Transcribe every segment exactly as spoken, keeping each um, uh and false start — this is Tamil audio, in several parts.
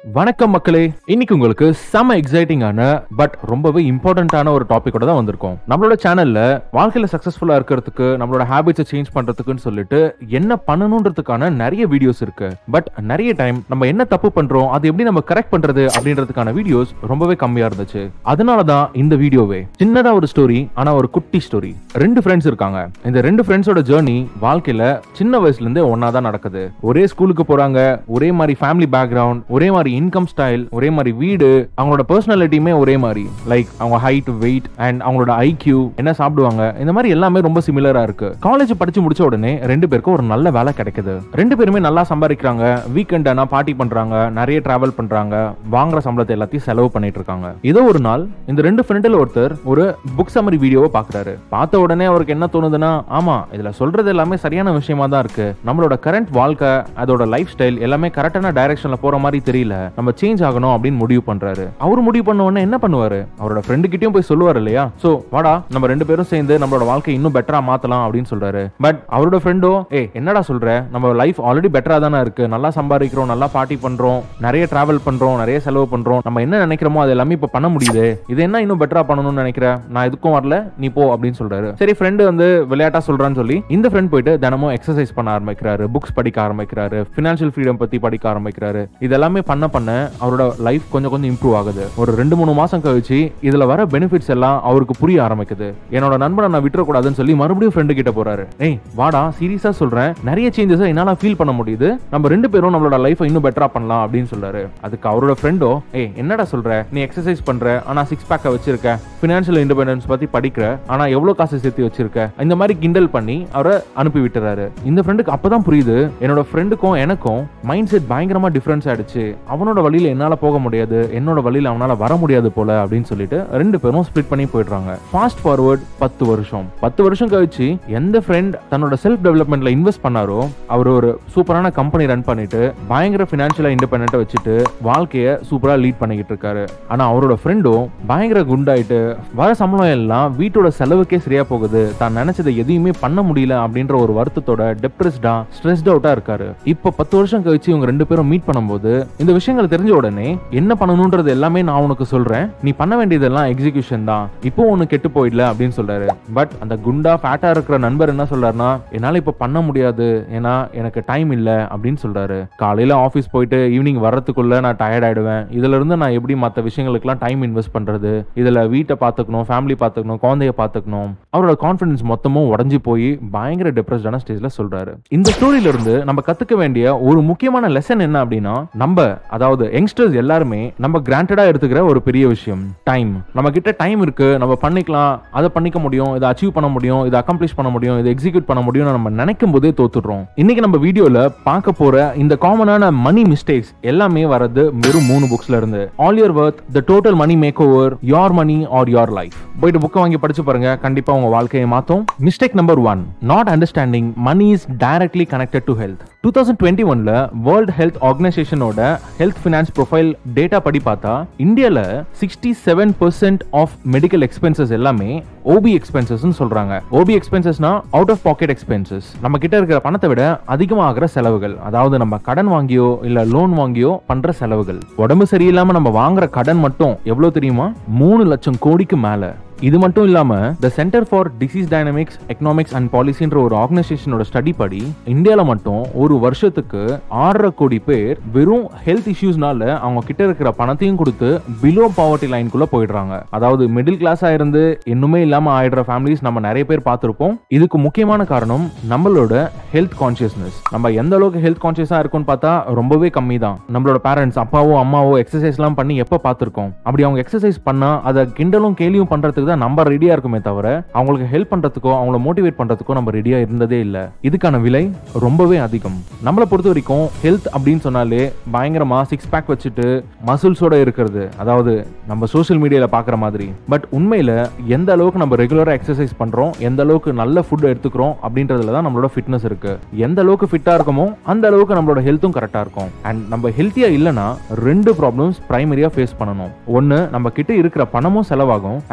வணக்கம் மக்களே, இன்னைக்கு உங்களுக்கு செம எக்ஸைட்டிங்கான பட் ரொம்பவே இம்பார்ட்டன்டான ஒரு டாபிக்கோட தான் வந்திருக்கோம். நம்மளோட சேனல்ல வாழ்க்கையில சக்சஸ்ஃபுல்லா இருக்கிறதுக்கு, நம்மளோட ஹேபிட்ஸை சேஞ்ச் பண்றதுக்குன்னு சொல்லிட்டு என்ன பண்ணணும்ன்றதுக்கான நிறைய வீடியோஸ் இருக்கு. பட் நிறைய டைம் நம்ம என்ன தப்பு பண்றோம், அது எப்படி நம்ம கரெக்ட் பண்றது அப்படின்றதுக்கான வீடியோஸ் ரொம்பவே கம்மியா இருந்துச்சு. அதனாலதான் இந்த வீடியோவே சின்னதா ஒரு ஸ்டோரி, ஆனா ஒரு குட்டி ஸ்டோரி. ரெண்டு ஃப்ரெண்ட்ஸ் இருக்காங்க. இந்த ரெண்டு ஃப்ரெண்ட்ஸோட ஜர்னி வாழ்க்கையில சின்ன வயசுல இருந்தே ஒன்னா தான் நடக்குது. ஒரே ஸ்கூலுக்கு போறாங்க, ஒரே மாதிரி ஃபேமிலி பேக்ரவுண்ட், ஒரே மாதிரி இன்கம் ஸ்டைல், ஒரே மாதிரி வீடு, அவங்களோட பர்சனாலிட்டியுமே ஒரே மாதிரி. லைக் அவங்க ஹைட், வெயிட் அண்ட் அவங்களோட ஐக்யூ, என்ன சாப்பிடுவாங்க, இந்த மாதிரி எல்லாமே ரொம்ப சிமிலரா இருக்கு. காலேஜ் படிச்சு முடிச்ச உடனே ரெண்டு பேருக்கும் ஒரு நல்ல வேலை கிடைக்குது. ரெண்டு பேருமே நல்லா சம்பாதிக்கிறாங்க. வீக்கெண்ட் ஆனா பார்ட்டி பண்றாங்க, நிறைய டிராவல் பண்றாங்க, வாங்குற சம்பளத்தை எல்லாத்தையும் செலவு பண்ணிட்டு இருக்காங்க. இதோ ஒரு நாள் இந்த ரெண்டு ஃப்ரெண்டில் ஒருத்தர் ஒரு புக் சம்மரி வீடியோவை பாக்குறாரு. பார்த்த உடனே அவருக்கு என்ன தோணுதுன்னா, ஆமா இதுல சொல்றது எல்லாமே சரியான விஷயமா தான் இருக்கு. நம்மளோட கரண்ட் வாழ்க்கை, அதோட லைஃப் ஸ்டைல் எல்லாமே கரெக்டான டைரக்ஷன்ல போற மாதிரி தெரியல, நம்ம சேஞ்ச் ஆகணும் அப்படின்னு முடிவு பண்றாரு. அவரு முடிவு பண்ண உடனே என்ன பண்ணுவாரு, அவரோட ஃப்ரெண்டு கிட்டயும் போய் சொல்லுவாரு இல்லையா, சோ வாடா நம்ம ரெண்டு பேரும் சேர்ந்து நம்மளோட வாழ்க்கை இன்னும் பெட்டரா மாத்தலாம் அப்படின்னு சொல்றாரு. பட் அவரோட ஃப்ரெண்டோ, ஏ என்னடா சொல்ற, நம்ம லைஃப் ஆல்ரெடி பெட்டரா தானே இருக்கு, நல்லா சம்பாதிக்கிறோம், நல்லா பார்ட்டி பண்றோம், நிறைய டிராவல் பண்றோம், நிறைய செலவு பண்றோம், நம்ம என்ன நினைக்கிறோமோ அது எல்லாமே இப்ப பண்ண முடியுது, இது என்ன இன்னும் பெட்டரா பண்ணணும்னு நினைக்கிறேன், நான் எதுக்கும் வரல, நீ போ அப்படின்னு சொல்றாரு. சரி, ஃப்ரெண்டு வந்து விளையாட்டா சொல்றான்னு சொல்லி இந்த ஃப்ரெண்ட் போயிட்டு தினமும் எக்ஸசைஸ் பண்ண ஆரம்பிக்கிறாரு, புக்ஸ் படிக்க ஆரம்பிக்கிறாரு, பினான்சியல் ஃப்ரீடம் பத்தி படிக்க ஆரம்பிக்கிறாரு. இதெல்லாமே பண்ண பண்ண அவரோட லைஃப் கொஞ்சம் கொஞ்சம் இம்ப்ரூவ் ஆகுது. ஒரு ரெண்டு மூணு மாசம் கழிச்சு இதுல வர பெனிஃபிட்ஸ் எல்லாம் அவருக்கு புரிய ஆரம்பிக்குது. என்னோட நண்பனை நான் விட்டுறக்கூடாதுன்னு சொல்லி மறுபடியும் ஃப்ரெண்டு கிட்ட போறாரு. ஏய் வாடா, சீரியஸா சொல்றேன், நிறைய சேஞ்சஸ் என்னால ஃபீல் பண்ண முடியுது, நம்ம ரெண்டு பேரும் நம்மளோட லைஃபை இன்னும் பெட்டரா பண்ணலாம் அப்படின்னு சொல்றாரு. அதுக்கு அவரோட ஃப்ரெண்டோ, ஏய் என்னடா சொல்ற, நீ எக்ஸசைஸ் பண்ற, ஆனா சிக்ஸ் பேக்க வச்சிருக்க, பினான்சியல் இண்டிபெண்டன்ஸ் பத்தி படிக்கிற, ஆனா எவ்வளவு காசு சேர்த்து வச்சிருக்க, இந்த மாதிரி கிண்டல் பண்ணி அவரை அனுப்பி விட்டுறாரு. இந்த ஃப்ரெண்டுக்கு அப்பதான் புரியுது, என்னோட ஃப்ரெண்டுக்கும் எனக்கும் மைண்ட் செட் பயங்கரமா டிஃபரன்ஸ் ஆயிடுச்சு, அவனோட வழியில என்னால போக முடியாது, என்னோட வழியில அவனால வர முடியாது போல அப்படின்னு சொல்லிட்டு ரெண்டு பேரும் ஸ்பிளிட் பண்ணி போயிடுறாங்க. ஃபாஸ்ட் ஃபார்வர்ட் பத்து வருஷம் பத்து வருஷம் கழிச்சு எந்த ஃப்ரெண்ட் தன்னோட செல்ஃப் டெவலப்மெண்ட்ல இன்வெஸ்ட் பண்ணாரோ அவர் ஒரு சூப்பரான கம்பெனி ரன் பண்ணிட்டு பயங்கர பினான்சியலா இண்டிபெண்டன்ட்டா வச்சுட்டு வாழ்க்கைய சூப்பரா லீட் பண்ணிக்கிட்டு இருக்காரு. ஆனா அவரோட ஃப்ரெண்டும் பயங்கர குண்டாயிட்டு வர சம்பளம் எல்லாம் வீட்டோட செலவுக்கே சரியா போகுது, தான் நினைச்சதை எதையுமே பண்ண முடியல அப்படின்ற ஒரு வருத்தத்தோட டிப்ரெஸ்டா ஸ்ட்ரெஸ்ட் அவுட்டா இருக்காரு. இப்ப பத்து வருஷம் கழிச்சு இவங்க ரெண்டு பேரும் மீட் பண்ணும்போது இந்த விஷயங்கள் தெரிஞ்ச உடனே என்ன பண்ணணும்ன்றது எல்லாமே நான் உனக்கு சொல்றேன், நீ பண்ண வேண்டியதெல்லாம் எக்ஸிகியூஷன் தான், இப்போ ஒன்னு கெட்டு போயிடல அப்படின்னு சொல்றாரு. பட் அந்த குண்டா ஃபேட்டா இருக்கிற நண்பர் என்ன சொல்றாருன்னா, என்னால இப்ப பண்ண முடியாது, ஏன்னா எனக்கு டைம் இல்ல அப்படின்னு சொல்றாரு. காலையில ஆபீஸ் போயிட்டு ஈவினிங் வர்றதுக்குள்ள நான் டயர்ட் ஆயிடுவேன், இதுல இருந்து நான் எப்படி மற்ற விஷயங்களுக்குலாம் டைம் இன்வெஸ்ட் பண்றது, இதுல வீட்டை பாத்துக்கணும், ஃபேமிலி பாத்துக்கணும், குழந்தைய பாத்துக்கணும், அவரோட கான்பிடன்ஸ் மொத்தமும் உடஞ்சி போய் பயங்கர டிப்ரெஸ்டான ஸ்டேஜ்ல சொல்றாரு. இந்த ஸ்டோரியில இருந்து நம்ம கத்துக்க வேண்டிய ஒரு முக்கியமான லெசன் என்ன அப்படின்னா, நம்ம அதாவது யங்ஸ்டர்ஸ் எல்லாருமே நம்ம கிராண்டடா எடுத்துக்கிற ஒரு பெரிய விஷயம் டைம். நம்ம கிட்ட டைம் இருக்கு, நம்ம பண்ணிக்கலாம், அதை பண்ணிக்க முடியும், இதை அச்சீவ் பண்ண முடியும், இதை அக்கம்ப்ளிஷ் பண்ண முடியும், இதை எக்ஸிக்யூட் பண்ண முடியும் நம்ம நினைக்கும் போதே தோத்துடுறோம். இன்னைக்கு நம்ம வீடியோல பார்க்க போற இந்த காமனான மணி மிஸ்டேக்ஸ் எல்லாமே வரது வெறும் மூணு புக்ஸ்ல இருந்து. All your worth, the total money make over, your money or your life. போயிட்டு புக்கை வாங்கி படிச்சு பாருங்க, கண்டிப்பா உங்க வாழ்க்கையை மாத்தும். Mistake number one, not understanding money is directly connected to health. twenty twenty-one ல வேர்ல்ட் ஹெல்த் ஆர்கனைசேஷனோட ஹெல்த் ஃபினான்ஸ் ப்ரொஃபைல் டேட்டா படி பார்த்தா இந்தியால sixty-seven percent of medical expenses எல்லாமே ஓபி எக்ஸ்பென்சஸ் சொல்றாங்க. ஓபி எக்ஸ்பென்சஸ்னா அவுட் ஆஃப் பாக்கெட் எக்ஸ்பென்சஸ், நம்ம கிட்ட இருக்கிற பணத்தை விட அதிகமாகிற செலவுகள், அதாவது நம்ம கடன் வாங்கியோ இல்ல லோன் வாங்கியோ பண்ற செலவுகள். உடம்பு சரியில்லாம நம்ம வாங்குற கடன் மட்டும் எவ்வளவு தெரியுமா, மூணு லட்சம் கோடிக்கு மேல. இது மட்டும் இல்லாம the Center for Disease Dynamics Economics and பாலிசின்ற ஒரு ஆர்கனைசேஷனோட ஸ்டடி படி இந்தியால மட்டும் ஒரு வருஷத்துக்கு ஆறரை கோடி பேர் வெறும் ஹெல்த் இஷ்யூஸ்னால அவங்க கிட்ட இருக்கிற பணத்தையும் கொடுத்து பிலோ பாவர்ட்டி லைனுக்குள்ள போயிடுறாங்க. அதாவது மிடில் கிளாஸா இருந்து இன்னுமே இல்லாம ஆயிடுற ஃபேமிலிஸ் நம்ம நிறைய பேர் பார்த்திருப்போம். இதுக்கு முக்கியமான காரணம் நம்மளோட ஹெல்த் கான்சியஸ்னஸ். நம்ம எந்த அளவுக்கு ஹெல்த் கான்சியஸா இருக்கும்னு பார்த்தா ரொம்பவே கம்மி தான். நம்மளோட பேரண்ட்ஸ் அப்பாவோ அம்மாவோ எக்ஸசைஸ் எல்லாம் பண்ணி எப்ப பார்த்திருக்கோம்? அப்படி அவங்க எக்ஸசைஸ் பண்ணா அதை கிண்டலும் கேலியும் பண்றதுக்கு தான் நம்ம ரெடியா இருக்குமே தவிர அவங்களுக்கு ஹெல்ப் பண்றதுக்கோ அவங்கள மோட்டிவேட் பண்றதுக்கோ நம்ம ரெடியா இருந்ததே இல்ல. இதுக்கான விலை ரொம்பவே அதிகம். நம்மளை பொறுத்த வரைக்கும் ஹெல்த் அப்படின்னு சொன்னாலே பயங்கரமா சிக்ஸ் பேக் வச்சுட்டு மசில்ஸோட இருக்கிறது, அதாவது நம்ம சோசியல் மீடியால பாக்குற மாதிரி. பட் உண்மையில எந்த அளவுக்கு நம்ம ரெகுலரா எக்ஸசைஸ் பண்றோம், எந்த அளவுக்கு நல்ல ஃபுட் எடுத்துக்கிறோம் அப்படின்றதுல தான் நம்மளோட ஃபிட்னஸ் இருக்கு. எந்த அளவுக்கு ஃபிட்டா இருக்கமோ அந்த அளவுக்கு நம்மளோட ஹெல்த்தும் கரெக்டா இருக்கும். அண்ட் நம்ம ஹெல்த்தியா இல்லனா ரெண்டு ப்ராப்ளம்ஸ் பிரைமரியா ஃபேஸ் பண்ணணும். ஒன்னு, நம்ம கிட்ட இருக்கிற பணமும் செலவாகும், அண்ட்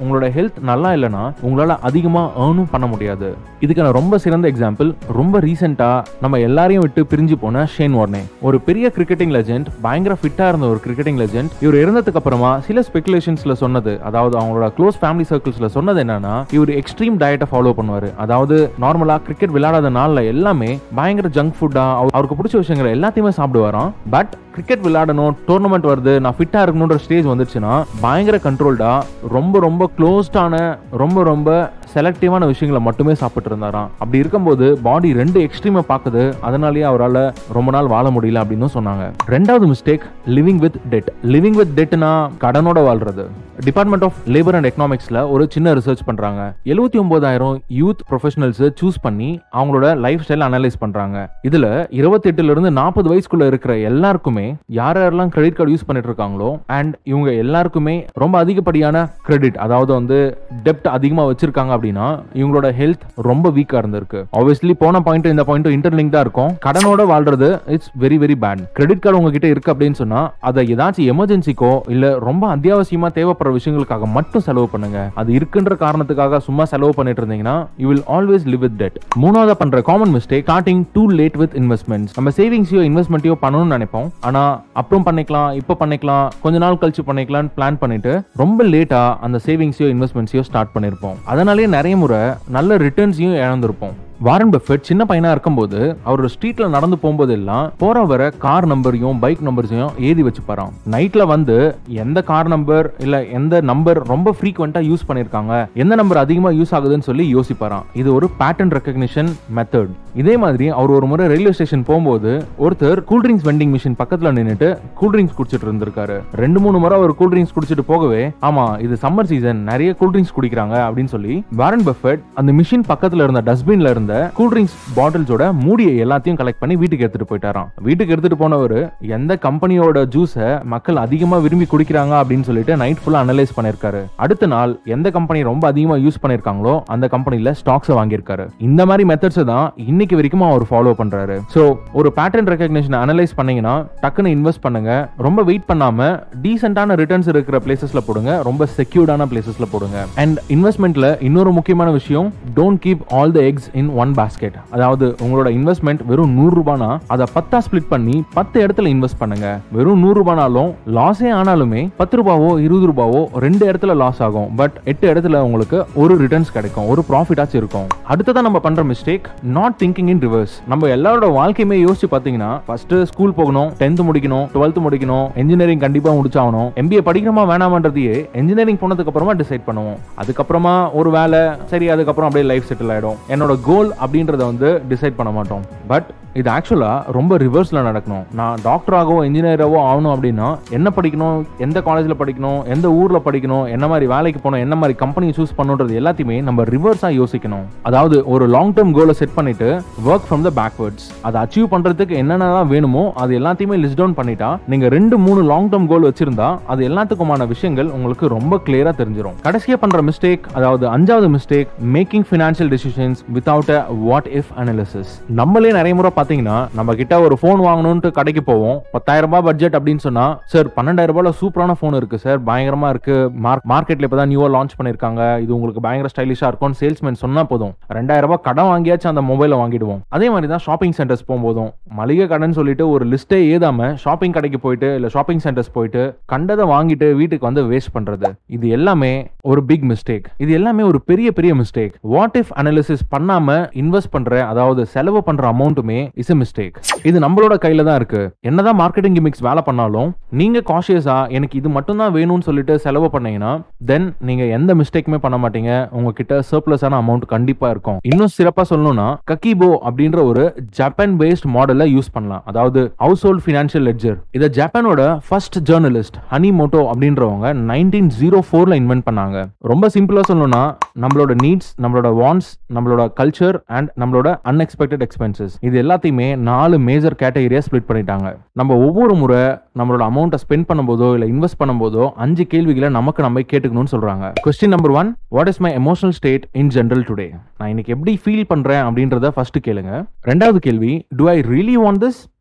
உங்களோட ஹெல்த் நல்லா இல்லைன்னா உங்களால அதிகமா ஏர்னும் பண்ண முடியாது. இதுக்கான ரொம்ப சிறந்த எக்ஸாம்பிள் ரொம்ப ரீசெண்டா நம்ம எல்லாரையும் விட்டு பிரிஞ்சு போன ஷேன் வார்னே. ஒரு பெரிய கிரிக்கெட்டிங் லெஜெண்ட், பயங்கர ஃபிட்டா இருந்த ஒரு கிரிக்கெட்டிங் லெஜெண்ட். இவர் இறந்ததுக்கு அப்புறமா சில ஸ்பெகுலேஷன்ஸ்ல சொன்னது, அதாவது அவங்களோட க்ளோஸ் ஃபேமிலி சர்க்கிள்ஸ்ல சொன்னது என்னன்னா, இவர் எக்ஸ்ட்ரீம் டயட்டை ஃபாலோ பண்ணுவாரு. அதாவது நார்மலா கிரிக்கெட் விளையாடாத நாள்ல எல்லாமே பயங்கர ஜங்க் ஃபுட்டா அவருக்கு பிடிச்ச விஷயங்களை எல்லாத்தையுமே சாப்பிடுவாராம். பட் கிரிக்கெட் விளையாடணும், டோர்னமெண்ட் வருது, நான் ஃபிட்டா இருக்கணும்ன்ற ஸ்டேஜ் வந்துச்சுன்னா பயங்கர கண்ட்ரோல்டா ரொம்ப ரொம்ப க்ளோஸ்டான ரொம்ப ரொம்ப செலக்டிவான விஷயங்களை மட்டுமே சாப்பிட்டு இருந்தாராம். அப்படி இருக்கும்போது பாடி ரெண்டு எக்ஸ்ட்ரீமை பார்க்குது, அதனாலேயே அவரால் ரொம்ப நாள் வாழ முடியல அப்படின்னு சொன்னாங்க. ரெண்டாவது mistake, living with debt. Living with டெட்னா கடனோட வாழ்றது. டிபார்ட்மெண்ட் ஆஃப் லேபர் அண்ட் எக்கனாமிக்ஸ்ல ஒரு சின்ன ரிசர்ச் பண்றாங்க. எழுபத்தி ஒன்பதாயிரம் யூத் ப்ரொஃபஷனல்ஸ் சூஸ் பண்ணி அவங்களோட லைஃப் ஸ்டைல் அனலைஸ் பண்றாங்க. இதுல இருபத்தி எட்டுல இருந்து நாற்பது வயசுக்குள்ள இருக்கிற எல்லாருக்குமே யார் யாரெல்லாம் கிரெடிட் கார்டு யூஸ் பண்ணிட்டு இருக்காங்களோ அண்ட் இவங்க எல்லாருக்குமே ரொம்ப அதிகப்படியான கிரெடிட், அதாவது வந்து டெப்ட் அதிகமா வச்சிருக்காங்க அப்படின்னா இவங்களோட ஹெல்த் ரொம்ப வீக்கா இருந்திருக்கு. ஆப்வியஸ்லி போன பாயிண்ட் இந்த பாயிண்ட் இன்டர்லிங்க்டா இருக்கும். கடனோட வாழ்றது it's very very bad. Credit card உங்ககிட்ட இருக்கு அப்படின்னு சொன்னா அதை ஏதாச்சும் எமர்ஜென்சிக்கோ இல்ல ரொம்ப அத்தியாவசியமா தேவைப்படுற விஷயங்களுக்காக மட்டும் செலவு பண்ணுங்க. அது இருக்குன்ற காரணத்துக்காக சும்மா செலவு பண்ணிட்டு இருந்தீங்கன்னா you will always live with debt. மூணாவதா பண்ற common mistake, starting too late with investments. நம்ம சேவிங்ஸையோ இன்வெஸ்ட்மெண்ட்டையோ பண்ணணும்னு நினைப்போம், ஆனா அப்புறம் பண்ணிக்கலாம், இப்ப பண்ணிக்கலாம், கொஞ்ச நாள் கழிச்சு பண்ணிக்கலாம்னு பிளான் பண்ணிட்டு ரொம்ப லேட்டா அந்த சேவிங்ஸையோ இன்வெஸ்ட்மெண்ட்ஸையோ ஸ்டார்ட் பண்ணிருப்போம். அதனாலேயே நிறைய முறை நல்ல ரிட்டர்ன்ஸையும் இழந்திருப்போம். வாரன் பஃபெட் சின்ன பையனா இருக்கும்போது அவரோட ஸ்ட்ரீட்ல நடந்து போகும்போது எல்லாம் போற வர கார் நம்பரையும் பைக் நம்பர்ஸையும் ஏதி வச்சுப்பாராம். நைட்ல வந்து எந்த கார் நம்பர் இல்ல எந்த நம்பர் ரொம்ப ஃப்ரீக்வெண்டா யூஸ் பண்ணிருக்காங்க, எந்த நம்பர் அதிகமா யூஸ் ஆகுதுன்னு சொல்லி யோசிப்பாராம். இது ஒரு பேட்டர்ன் ரெகக்னிஷன் மெத்தட். இதே மாதிரி அவர் ஒரு முறை ரயில்வே ஸ்டேஷன் போகும்போது ஒருத்தர் கூல்ட்ரிங்க்ஸ் வெண்டிங் மிஷின் பக்கத்துல நின்னுட்டு கூல்ட்ரிங்க்ஸ் குடிச்சிட்டு இருந்திருக்காரு. ரெண்டு மூணு முறை அவர் கூல்ட்ரிங்க்ஸ் குடிச்சிட்டு போகவே, ஆமா இது சம்மர் சீசன், நிறைய கூல்ட்ரிங்க்ஸ் குடிக்கிறாங்க அப்படின்னு சொல்லி வாரன் பஃபெட் அந்த மிஷின் பக்கத்துல இருந்த டஸ்ட்பின்ல இருந்த கூல்ட்ரிங்க்ஸ் பாட்டில்ஸோட மூடியை எல்லாத்தையும் கலெக்ட் பண்ணி வீட்டுக்கு எடுத்துட்டு போயிட்டாராம். வீட்டுக்கு எடுத்துட்டு போனவர் எந்த கம்பெனியோட ஜூஸை மக்கள் அதிகமா விரும்பி குடிக்கிறாங்க அப்படின்னு சொல்லிட்டு நைட் ஃபுல்லா அனலைஸ் பண்ணிருக்காரு. அடுத்த நாள் எந்த கம்பெனி ரொம்ப அதிகமா யூஸ் பண்ணிருக்காங்களோ அந்த கம்பெனில ஸ்டாக்ஸ் வாங்கியிருக்காரு. இந்த மாதிரி மெத்தட்ஸ் தான் இன்னைக்கு வரைக்கும் அவர் ஃபாலோ பண்றாரு. சோ ஒரு பேட்டர்ன் ரெகக்னிஷன் அனலைஸ் பண்ணீங்கன்னா டக்குன்னு இன்வெஸ்ட் பண்ணுங்க. ரொம்ப வெயிட் பண்ணாம டீசென்டான ரிட்டர்ன்ஸ் இருக்கிற பிளேசஸ்ல போடுங்க, ரொம்ப செக்யூர்டான பிளேசஸ்ல போடுங்க. அண்ட் இன்வெஸ்ட்மெண்ட்ல இன்னொரு முக்கியமான விஷயம், don't keep all the eggs in one basket. அதாவது உங்களோட இன்வெஸ்ட்மெண்ட் வெறும் நூறு ரூபானா அதை பத்தா ஸ்பிளிட் பண்ணி பத்து இடத்துல இன்வெஸ்ட் பண்ணுங்க. வெறும் நூறு ரூபானாலும் லாஸே ஆனாலுமே பத்து ரூபாவோ இருபது ரூபாவோ ரெண்டு இடத்துல லாஸ் ஆகும், பட் எட்டு இடத்துல உங்களுக்கு ஒரு ரிட்டர்ன்ஸ் கிடைக்கும், ஒரு ப்ராஃபிட்டாச்சு இருக்கும். அடுத்ததான் நம்ம பண்ற mistake, not thinking in reverse. நம்ம எல்லாரோட வாழ்க்கையுமே யோசிச்சு பாத்தீங்கன்னா ஃபர்ஸ்ட் ஸ்கூல் போகணும், டென்த் முடிக்கணும், டுவெல்த் முடிக்கணும், இன்ஜினியரிங் கண்டிப்பா முடிச்சாகணும், எம்பிஏ படிக்கிறோமா வேணாமன்றதையே இன்ஜினியரிங் போனதுக்கு அப்புறமா டிசைட் பண்ணுவோம். அதுக்கப்புறமா ஒரு வேலை, சரி அதுக்கப்புறம் அப்படியே லைஃப் செட்டில் ஆயிடும். என்னோட கோல் அப்படின்றத வந்து டிசைட் பண்ண மாட்டோம். பட் இது ஆக்சுவலா ரொம்ப ரிவர்ஸ்ல நடக்கணும். நான் டாக்டராகவோ இன்ஜினியராகவோ ஆகணும் அப்படின்னா என்ன படிக்கணும், எந்த காலேஜ்ல படிக்கணும், எந்த ஊர்ல படிக்கணும், என்ன மாதிரி வேலைக்கு போகணும், என்ன மாதிரி கம்பெனி சூஸ் பண்ணுன்றது எல்லாத்தையுமே நம்ம ரிவர்ஸா யோசிக்கணும். அதாவது ஒரு லாங் டேர்ம் கோலை செட் பண்ணிட்டு ஒர்க் ஃப்ரம் த பேக்வர்ட்ஸ். அதை அச்சீவ் பண்றதுக்கு என்னென்னலாம் வேணுமோ அது எல்லாத்தையுமே லிஸ்ட் டவுன் பண்ணிட்டா நீங்க ரெண்டு மூணு லாங் டேர்ம் கோல் வச்சிருந்தா அது எல்லாத்துக்குமான விஷயங்கள் உங்களுக்கு ரொம்ப கிளியரா தெரிஞ்சிடும். கடைசியா பண்ற மிஸ்டேக், அதாவது அஞ்சாவது mistake, making financial decisions without a what if analysis. நம்மளே நிறைய முறை பாத்தீங்கன்னா நம்ம கிட்ட ஒரு போன் வாங்கணும்னு கடைக்கு போவோம், பத்தாயிரம் ரூபாய் பட்ஜெட் அப்படின்னு சொன்னா, சார் பன்னெண்டாயிரம் ரூபாய்ல சூப்பரான போன் இருக்கு சார், பயங்கரமா இருக்கு, மார்க்கெட்ல இப்பதான் நியூவா லான்ச் பண்ணிருக்காங்க, இது உங்களுக்கு பயங்கர ஸ்டைலிஷா இருக்கும் சேல்ஸ்மேன் சொன்னா போதும் ரெண்டாயிரம் ரூபாய் கடன் வாங்கியாச்சு அந்த மொபைல வாங்கிடுவோம். அதே மாதிரி தான் ஷாப்பிங் சென்டர்ஸ் போகும்போதும் மளிகை கடன் சொல்லிட்டு ஒரு லிஸ்டே ஏதாம ஷாப்பிங் கடைக்கு போயிட்டு இல்ல ஷாப்பிங் சென்டர்ஸ் போயிட்டு கண்டதை வாங்கிட்டு வீட்டுக்கு வந்து வேஸ்ட் பண்றது, இது எல்லாமே ஒரு பிக் மிஸ்டேக். இது எல்லாமே ஒரு பெரிய பெரிய மிஸ்டேக். வாட் இஃப் அனாலிசிஸ் பண்ணாம இன்வெஸ்ட் பண்ற, அதாவது செலவு பண்ற அமௌண்ட்டுமே இஸ் எ மிஸ்டேக். இது நம்மளோட கையில தான் இருக்கு. என்னதான் மார்க்கெட்டிங் கிமிக்ஸ் வேலை பண்ணாலும் நீங்க காஷியஸா எனக்கு இது மட்டும் தான் வேணும்னு சொல்லிட்டு செலவு பண்ணீங்கன்னா தென் நீங்க எந்த மிஸ்டேக்குமே பண்ண மாட்டீங்க. உங்ககிட்ட சர்ப்ளஸான அமௌண்ட் கண்டிப்பா இருக்கும். இன்னும் சிறப்பா சொல்லணும்னா கக்கிபோ அப்படின்ற ஒரு ஜப்பான் பேஸ்ட் மாடலை யூஸ் பண்ணலாம். அதாவது ஹவுஸ் ஹோல்ட் ஃபினான்ஷியல் லெட்ஜர். இத ஜப்பானோட ஃபர்ஸ்ட் ஜர்னலிஸ்ட் அனிமோட்டோ அப்படின்றவங்க நைன்டீன் ஜீரோ ஃபோர்ல இன்வென்ட் பண்ணாங்க. ரொம்ப சிம்பிளா சொல்லணும்னா நம்மளோட நீட்ஸ், நம்மளோட வாண்ட்ஸ், நம்மளோட கல்ச்சர் அண்ட் நம்மளோட அன்எக்ஸ்பெக்டட் எக்ஸ்பென்சஸ், இது எல்லாத்தையுமே நாலு மேஜர் கேட்டகரியா ஸ்பிளிட் பண்ணிட்டாங்க. நம்ம ஒவ்வொரு முறை நம்மளோட அமௌண்ட்டை ஸ்பெண்ட் பண்ணும்போதோ இல்ல இன்வெஸ்ட் பண்ணும்போதோ அஞ்சு கேள்விகளை நமக்கு நம்ம கேட்டுக்கணும்னு சொல்றாங்க. Question number one, what is my emotional state in general today? நான் இன்னைக்கு எப்படி ஃபீல் பண்றேன் அப்படின்றத ஃபர்ஸ்ட் கேளுங்க. ரெண்டாவது கேள்வி, do I really want this or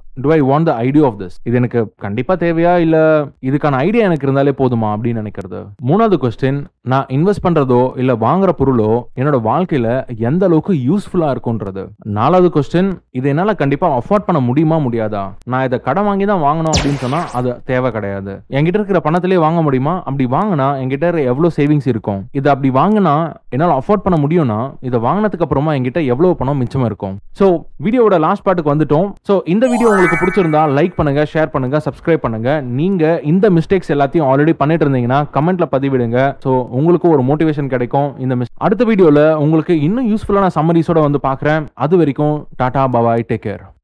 do I want the idea of this? இது எனக்கு கண்டிப்பா தேவையா இல்ல இதுக்கான ஐடியா எனக்கு இருந்தாலே போதுமா அப்படின்னு நினைக்கிறது. மூணாவது கொஸ்டின், நான் இன்வெஸ்ட் பண்றதோ இல்ல வாங்குற பொருளோ என்னோட வாழ்க்கையில எந்த அளவுக்கு யூஸ்ஃபுல்லா இருக்கும்ன்றது. நாலாவது கொஸ்டின், இது என்னால கண்டிப்பா அஃபோர்ட் பண்ண முடியுமா முடியாதா? நான் இதை கடன் வாங்கி தான் வாங்கணும் அப்படின்னு சொன்னா அது தேவை கிடையாது. என்கிட்ட இருக்கிற பணத்திலே வாங்க முடியுமா? அப்படி வாங்கினா என்கிட்ட எவ்வளவு சேவிங்ஸ் இருக்கும்? இது அப்படி வாங்கினா என்னால அஃபோர்ட் பண்ண முடியும்னா இதை வாங்கினதுக்கு அப்புறமா என்கிட்ட எவ்வளவு பணம் மிச்சம் இருக்கும்? சோ வீடியோவோட லாஸ்ட் பார்ட்டுக்கு வந்துட்டோம். சோ இந்த வீடியோ உங்களுக்கு பிடிச்சிருந்தா லைக் பண்ணுங்க, ஷேர் பண்ணுங்க, சப்ஸ்கிரைப் பண்ணுங்க. நீங்க இந்த மிஸ்டேக்ஸ் எல்லாத்தையும் ஆல்ரெடி பண்ணிட்டு இருந்தீங்கன்னா கமெண்ட்ல பதிவிடுங்க. சோ உங்களுக்கு ஒரு மோட்டிவேஷன் கிடைக்கும். இந்த அடுத்த வீடியோல உங்களுக்கு இன்னும் யூஸ்ஃபுல்லான சம்மரிஸோட வந்து பார்க்குறேன். அது வரைக்கும் டாடா பாய், டேக் கேர்.